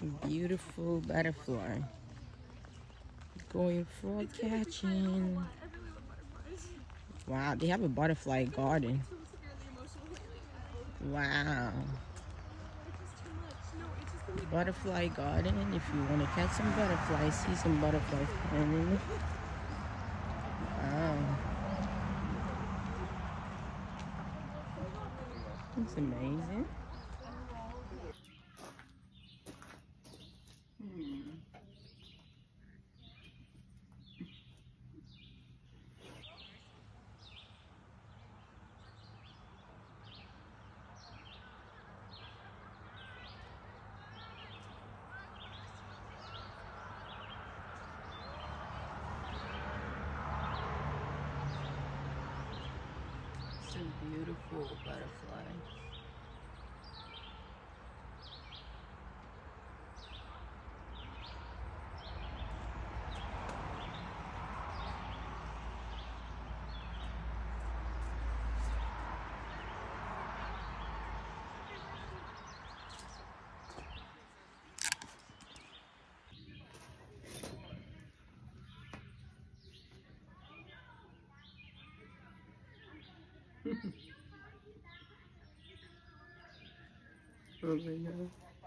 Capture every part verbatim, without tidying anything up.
Beautiful butterfly. Going frog catching. Wow, they have a butterfly garden. Wow. Butterfly garden. If you want to catch some butterflies, see some butterflies. Wow. It's amazing. It's a beautiful butterfly. Oh my god.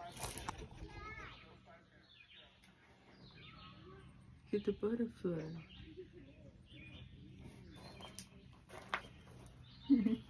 Get the butterfly.